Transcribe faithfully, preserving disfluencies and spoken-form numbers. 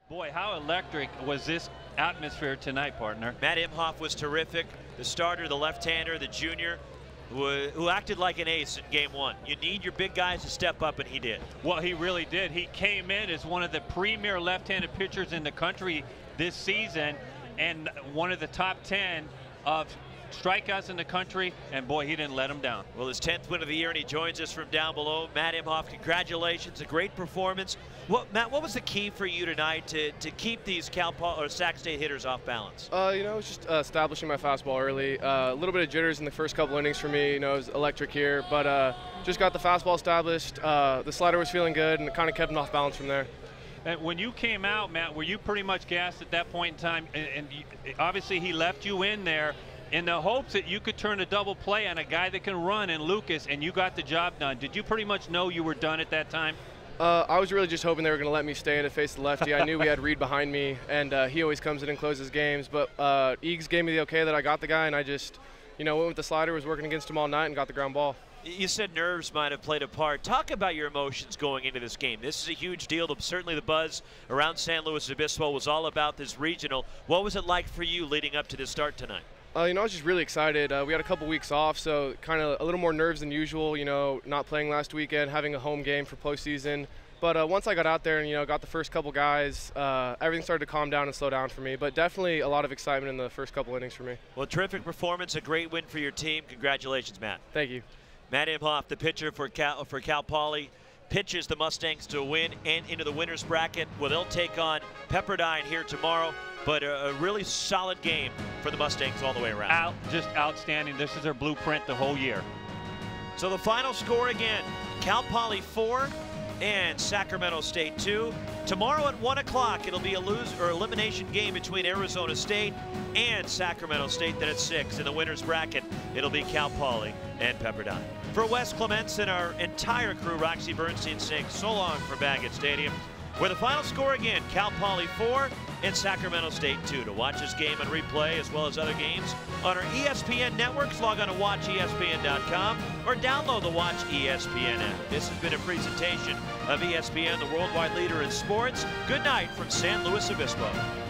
Boy, how electric was this atmosphere tonight, partner? Matt Imhoff was terrific. The starter, the left-hander, the junior, who, who acted like an ace in game one. You need your big guys to step up, and he did. Well, he really did. He came in as one of the premier left-handed pitchers in the country this season and one of the top ten of strikeouts in the country, and boy, he didn't let him down. Well, his tenth win of the year, and he joins us from down below. Matt Imhoff, congratulations, a great performance. What, Matt, what was the key for you tonight to, to keep these Cal Poly or Sac State hitters off balance? Uh, you know, it's just uh, establishing my fastball early. Uh, a little bit of jitters in the first couple innings for me. You know, it was electric here, but uh, just got the fastball established. Uh, the slider was feeling good, and it kind of kept him off balance from there. And when you came out, Matt, were you pretty much gassed at that point in time? And, and you, obviously, he left you in there in the hopes that you could turn a double play on a guy that can run in Lucas, and you got the job done. Did you pretty much know you were done at that time? Uh, I was really just hoping they were going to let me stay in to face the lefty. I knew we had Reed behind me, and uh, he always comes in and closes games. But uh, Eags gave me the okay that I got the guy, and I just, you know, went with the slider, was working against him all night, and got the ground ball. You said nerves might have played a part. Talk about your emotions going into this game. This is a huge deal. Certainly the buzz around San Luis Obispo was all about this regional. What was it like for you leading up to this start tonight? Uh, you know, I was just really excited. Uh, we had a couple weeks off, so kind of a little more nerves than usual, you know, not playing last weekend, having a home game for postseason. But uh, once I got out there and, you know, got the first couple guys, uh, everything started to calm down and slow down for me. But definitely a lot of excitement in the first couple innings for me. Well, terrific performance, a great win for your team. Congratulations, Matt. Thank you. Matt Imhoff, the pitcher for Cal, for Cal Poly, pitches the Mustangs to a win and into the winner's bracket. Well, they'll take on Pepperdine here tomorrow, but a, a really solid game for the Mustangs all the way around. Out, just outstanding. This is their blueprint the whole year. So the final score again, Cal Poly four and Sacramento State two. Tomorrow at one o'clock, it'll be a lose or elimination game between Arizona State and Sacramento State. Then at six in the winner's bracket, it'll be Cal Poly and Pepperdine. For Wes Clements and our entire crew, Roxy Bernstein saying so long from Baggett Stadium, where the final score again, Cal Poly four and Sacramento State two. To watch this game on replay as well as other games on our E S P N networks, log on to watch E S P N dot com or download the Watch E S P N app. This has been a presentation of E S P N, the worldwide leader in sports. Good night from San Luis Obispo.